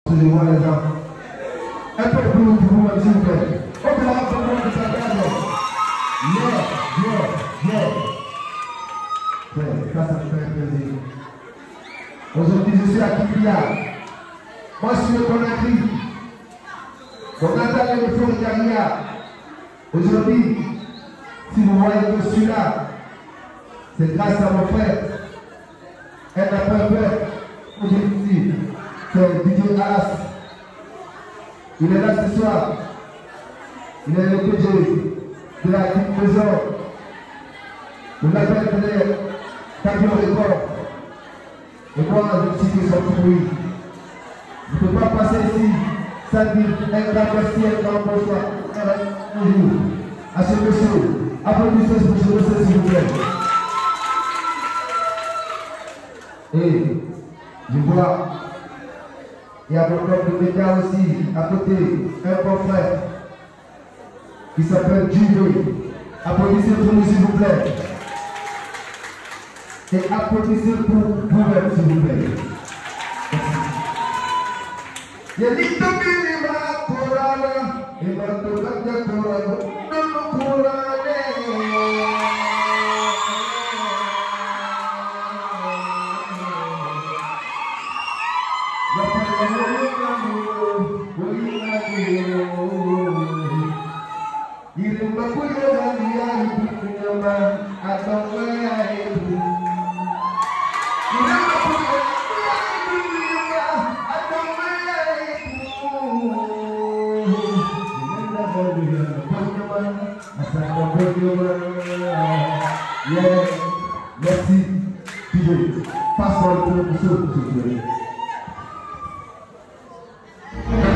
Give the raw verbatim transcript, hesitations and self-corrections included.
Excusez-moi les gens. Un peu plus pour vous, s'il vous plaît. On peut avoir un peu de sa garde. Yeah, yeah, yeah. Ouais, ça, ça me fait plaisir. Aujourd'hui, je suis à Kipia. Moi, je suis le Conakry. Donc, Nathalie le Fort Carrière. Aujourd'hui, si vous voyez que je suis là, c'est grâce à mon frère. Elle n'a pas peur. Aujourd'hui, c'est Didier Alas. Il est là ce soir. Il est le P G de la Coupe Trésor. Le label de Camion Record. Et moi, je suis qui sont tout bruit. Je ne peux pas passer ici sans dire un grand merci, un grand bonsoir. Bonjour à ce monsieur. Applaudissez ce monsieur, s'il vous plaît. Et je vois, il y a mon homme de médias aussi, à côté, un bon frère qui s'appelle Juve. Applaudissez pour nous, s'il vous plaît. Et applaudissez pour vous-même, s'il vous plaît. Merci. Passe-moi le pour ce, s'il vous plaît.